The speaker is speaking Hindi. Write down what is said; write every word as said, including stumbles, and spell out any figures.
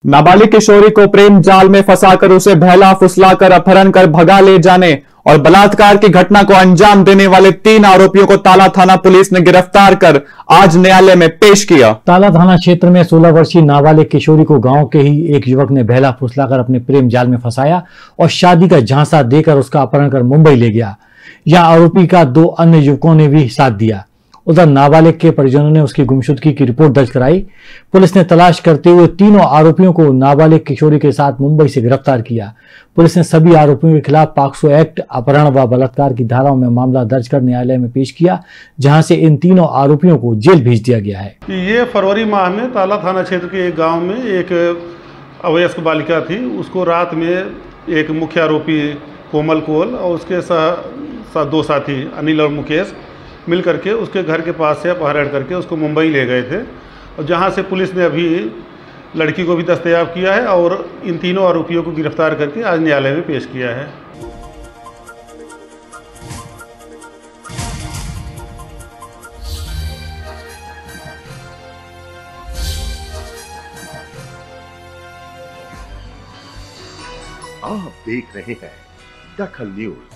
नाबालिग किशोरी को प्रेम जाल में फंसाकर उसे बहला फुसलाकर अपहरण कर भगा ले जाने और बलात्कार की घटना को अंजाम देने वाले तीन आरोपियों को ताला थाना पुलिस ने गिरफ्तार कर आज न्यायालय में पेश किया। ताला थाना क्षेत्र में सोलह वर्षीय नाबालिग किशोरी को गांव के ही एक युवक ने बहला फुसलाकर अपने प्रेम जाल में फंसाया और शादी का झांसा देकर उसका अपहरण कर मुंबई ले गया। यहां आरोपी का दो अन्य युवकों ने भी साथ दिया। उधर नाबालिग के परिजनों ने उसकी गुमशुदगी की रिपोर्ट दर्ज कराई। पुलिस ने तलाश करते हुए तीनों आरोपियों को नाबालिग किशोरी के साथ मुंबई से गिरफ्तार किया। पुलिस ने सभी आरोपियों के खिलाफ पॉक्सो एक्ट, अपहरण व बलात्कार की धाराओं में मामला दर्ज कर न्यायालय में पेश किया, जहां से इन तीनों आरोपियों को जेल भेज दिया गया है। ये फरवरी माह में ताला थाना क्षेत्र के एक गाँव में एक अवयस्क बालिका थी। उसको रात में एक मुख्य आरोपी कोमल कोल और उसके साथ दो साथी अनिल और मुकेश मिल करके उसके घर के पास से अपहरण करके उसको मुंबई ले गए थे और जहां से पुलिस ने अभी लड़की को भी दस्तयाब किया है और इन तीनों आरोपियों को गिरफ्तार करके आज न्यायालय में पेश किया है। आप देख रहे हैं दखल न्यूज।